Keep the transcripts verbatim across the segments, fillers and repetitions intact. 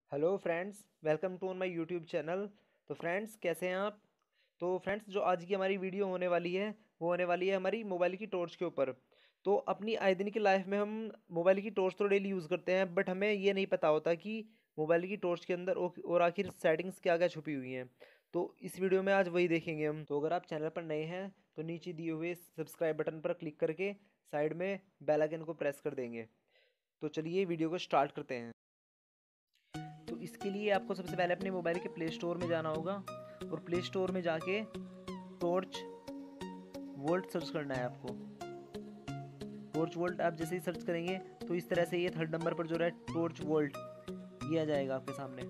Hello friends, welcome to my YouTube channel. तो friends, कैसे हैं आप? तो फ्रेंड्स, जो आज की हमारी वीडियो होने वाली है वो होने वाली है हमारी मोबाइल की टॉर्च के ऊपर। तो अपनी आए दिन की लाइफ में हम मोबाइल की टॉर्च तो डेली यूज़ करते हैं, बट हमें ये नहीं पता होता कि मोबाइल की टॉर्च के अंदर और और आखिर सेटिंग्स क्या क्या छुपी हुई हैं। तो इस वीडियो में आज वही देखेंगे हम। तो अगर आप चैनल पर नए हैं तो नीचे दिए हुए सब्सक्राइब बटन पर क्लिक करके साइड में बेल आइकन को प्रेस कर देंगे। तो चलिए वीडियो को स्टार्ट करते हैं। तो इसके लिए आपको सबसे पहले अपने मोबाइल के प्ले स्टोर में जाना होगा और प्ले स्टोर में जाके टॉर्च वोल्ट सर्च करना है आपको। टॉर्च वोल्ट आप जैसे ही सर्च करेंगे तो इस तरह से ये थर्ड नंबर पर जो है टॉर्च वोल्ट ये आ जाएगा आपके सामने।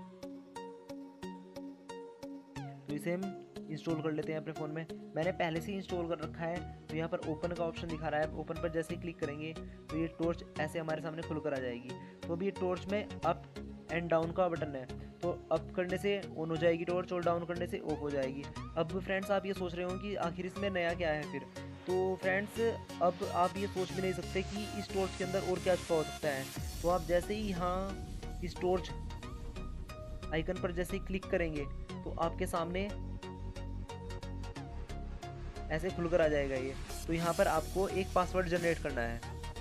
तो इसे हम इंस्टॉल कर लेते हैं अपने फ़ोन में। मैंने पहले से ही इंस्टॉल कर रखा है। तो यहाँ पर ओपन का ऑप्शन दिखा रहा है, ओपन पर जैसे ही क्लिक करेंगे तो ये टॉर्च ऐसे हमारे सामने खुल कर आ जाएगी। तो अभी ये टॉर्च में अप एंड डाउन का बटन है, तो अप करने से ऑन हो जाएगी टॉर्च और डाउन करने से ऑफ हो जाएगी। अब फ्रेंड्स, आप ये सोच रहे हो कि आखिर इसमें नया क्या है फिर। तो फ्रेंड्स, अब आप ये सोच भी नहीं सकते कि इस टॉर्च के अंदर और क्या छुपा हो सकता है। तो आप जैसे ही यहाँ इस टॉर्च आइकन पर जैसे ही क्लिक करेंगे तो आपके सामने ऐसे खुलकर आ जाएगा ये। तो यहाँ पर आपको एक पासवर्ड जनरेट करना है।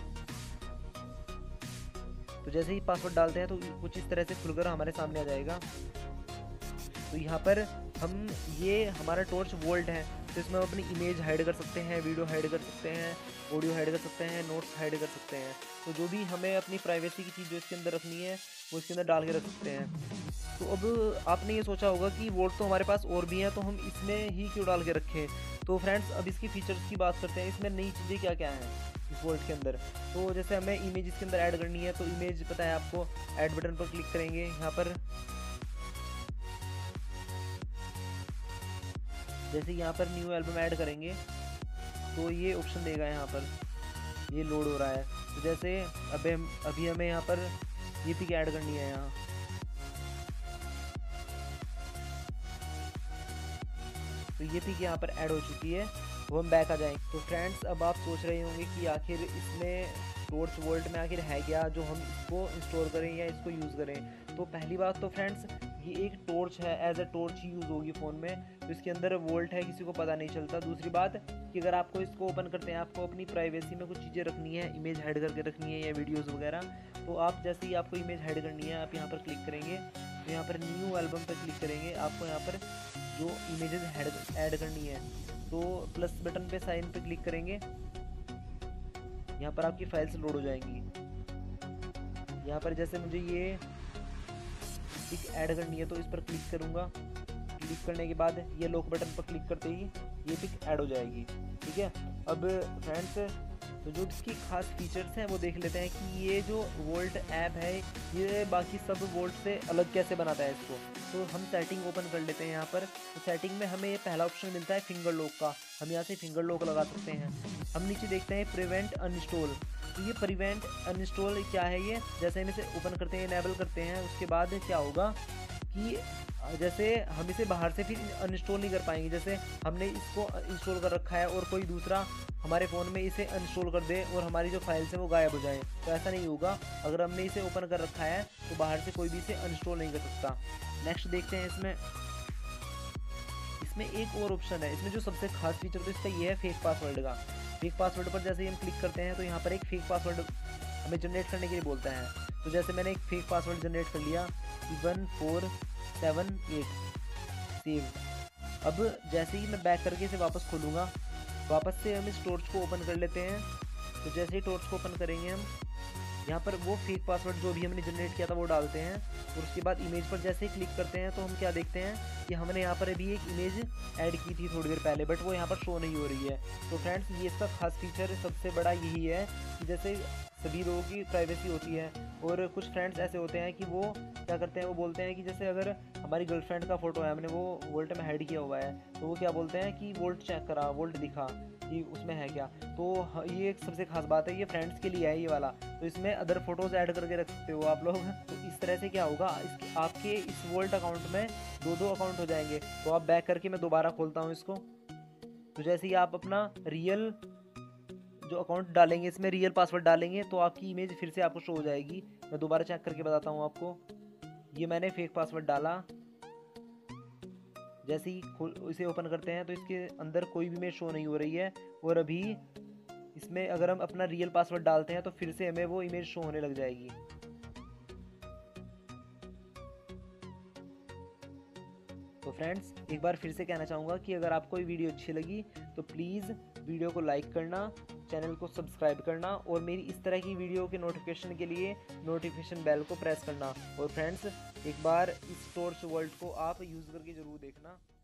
तो जैसे ही पासवर्ड डालते हैं तो कुछ इस तरह से खुलकर हमारे सामने आ जाएगा। तो यहाँ पर हम ये हमारा टॉर्च वोल्ट है, तो इसमें हम अपनी इमेज हाइड कर सकते हैं, वीडियो हाइड कर सकते हैं, ऑडियो हाइड कर सकते हैं, नोट्स हाइड कर सकते हैं। तो जो भी हमें अपनी प्राइवेसी की चीज़ जो इसके अंदर रखनी है वो इसके अंदर डाल के रख सकते हैं। तो अब आपने ये सोचा होगा कि वोल्ट तो हमारे पास और भी हैं, तो हम इसमें ही क्यों डाल के रखें। तो फ्रेंड्स, अब इसकी फीचर्स की बात करते हैं। इसमें नई चीज़ें क्या क्या हैं इस वोल्ट के अंदर। तो जैसे हमें इमेज इसके अंदर ऐड करनी है, तो इमेज पता है आपको, ऐड बटन पर क्लिक करेंगे। यहाँ पर जैसे यहाँ पर न्यू एल्बम ऐड करेंगे तो ये ऑप्शन देगा, यहाँ पर ये लोड हो रहा है। तो जैसे अभी हम अभी हमें यहाँ पर ये पिक ऐड करनी है यहाँ। तो ये पिक यहाँ पर ऐड हो चुकी है, वो हम बैक आ जाएंगे। तो फ्रेंड्स, अब आप सोच रहे होंगे कि आखिर इसमें टॉर्च वोल्ट में आखिर है क्या जो हम इसको इंस्टॉल करें या इसको यूज़ करें। तो पहली बात तो फ्रेंड्स, ये एक टॉर्च है, एज अ टॉर्च ही यूज़ होगी फ़ोन में। तो इसके अंदर वोल्ट है, किसी को पता नहीं चलता। दूसरी बात कि अगर आपको इसको ओपन करते हैं, आपको अपनी प्राइवेसी में कुछ चीज़ें रखनी है, इमेज हाइड करके रखनी है या वीडियोज़ वगैरह, तो आप जैसे ही आपको इमेज हाइड करनी है, आप यहाँ पर क्लिक करेंगे। तो यहाँ पर न्यू एल्बम पर क्लिक करेंगे, आपको यहाँ पर जो इमेजेस ऐड करनी है तो प्लस बटन पे साइन पे क्लिक करेंगे। यहाँ पर आपकी फाइल्स लोड हो जाएंगी। यहाँ पर जैसे मुझे ये पिक ऐड करनी है तो इस पर क्लिक करूँगा। क्लिक करने के बाद ये लॉक बटन पर क्लिक करते ही ये पिक ऐड हो जाएगी। ठीक है। अब फ्रेंड्स, तो जो इसकी खास फीचर्स हैं वो देख लेते हैं कि ये जो वोल्ट ऐप है ये बाकी सब वोल्ट से अलग कैसे बनाता है इसको। तो हम सेटिंग ओपन कर लेते हैं यहाँ पर। तो सेटिंग में हमें ये पहला ऑप्शन मिलता है फिंगर लॉक का। हम यहाँ से फिंगर लॉक लगा सकते हैं। हम नीचे देखते हैं प्रिवेंट अनइंस्टॉल। तो ये प्रिवेंट अनइंस्टॉल क्या है, ये जैसे हम इसे ओपन करते हैं, इनेबल करते हैं, उसके बाद क्या होगा कि जैसे हम इसे बाहर से फिर अनइंस्टॉल नहीं कर पाएंगे। जैसे हमने इसको इंस्टॉल कर रखा है और कोई दूसरा हमारे फ़ोन में इसे अनइंस्टॉल कर दे और हमारी जो फाइल्स हैं वो गायब हो जाए, तो ऐसा नहीं होगा। अगर हमने इसे ओपन कर रखा है तो बाहर से कोई भी इसे अनइंस्टॉल नहीं कर सकता। नेक्स्ट देखते हैं, इसमें इसमें एक और ऑप्शन है। इसमें जो सबसे खास फीचर तो इसका ये है फेक पासवर्ड का। फेक पासवर्ड पर जैसे ही हम क्लिक करते हैं तो यहाँ पर एक फेक पासवर्ड हमें जनरेट करने के लिए बोलता है। तो जैसे मैंने एक फेक पासवर्ड जनरेट कर लिया, one four seven eight save. अब जैसे ही मैं बैक करके इसे वापस खोलूँगा, वापस से हम इस टॉर्च को ओपन कर लेते हैं। तो जैसे ही टॉर्च को ओपन करेंगे हम, यहाँ पर वो फेक पासवर्ड जो भी हमने जनरेट किया था वो डालते हैं और उसके बाद इमेज पर जैसे ही क्लिक करते हैं तो हम क्या देखते हैं कि हमने यहाँ पर अभी एक इमेज ऐड की थी थोड़ी देर पहले, बट वो यहाँ पर शो नहीं हो रही है। तो फ्रेंड्स, ये इसका खास फीचर सबसे बड़ा यही है कि जैसे सभी लोगों की प्राइवेसी होती है और कुछ फ्रेंड्स ऐसे होते हैं कि वो क्या करते हैं, वो बोलते हैं कि जैसे अगर हमारी गर्लफ्रेंड का फ़ोटो है, हमने वो वोल्ट में हाइड किया हुआ है, तो वो क्या बोलते हैं कि वोल्ट चेक करा, वोल्ट दिखा कि उसमें है क्या। तो ये एक सबसे खास बात है, ये फ्रेंड्स के लिए है ये वाला। तो इसमें अदर फोटोज़ ऐड करके रख सकते हो आप लोग। तो इस तरह से क्या होगा, इसके आपके इस वोल्ट अकाउंट में दो दो अकाउंट हो जाएंगे। तो आप बैक करके मैं दोबारा खोलता हूँ इसको। तो जैसे ही आप अपना रियल जो अकाउंट डालेंगे, इसमें रियल पासवर्ड डालेंगे, तो आपकी इमेज फिर से आपको शो हो जाएगी। मैं दोबारा चेक करके बताता हूँ आपको। ये मैंने फेक पासवर्ड डाला। जैसे ही खोल इसे ओपन करते हैं तो इसके अंदर कोई भी इमेज शो नहीं हो रही है, और अभी इसमें अगर हम अपना रियल पासवर्ड डालते हैं तो फिर से हमें वो इमेज शो होने लग जाएगी। तो फ्रेंड्स, एक बार फिर से कहना चाहूँगा कि अगर आपको ये वीडियो अच्छी लगी तो प्लीज़ वीडियो को लाइक करना, चैनल को सब्सक्राइब करना, और मेरी इस तरह की वीडियो के नोटिफिकेशन के लिए नोटिफिकेशन बेल को प्रेस करना। और फ्रेंड्स, एक बार इस टॉर्च वर्ल्ड को आप यूज़ करके ज़रूर देखना।